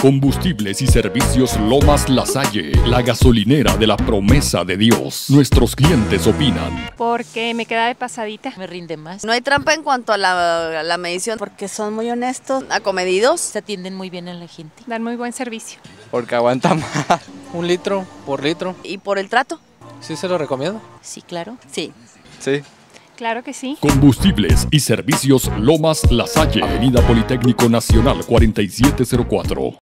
Combustibles y servicios Lomas La Salle, la gasolinera de la promesa de Dios. Nuestros clientes opinan. Porque me queda de pasadita. Me rinde más. No hay trampa en cuanto a la medición, porque son muy honestos, acomedidos. Se atienden muy bien a la gente. Dan muy buen servicio. Porque aguanta más. 1 litro por litro. Y por el trato. ¿Sí se lo recomiendo? Sí, claro. Sí. Sí. Claro que sí. Combustibles y servicios Lomas La Salle, Avenida Politécnico Nacional 4704.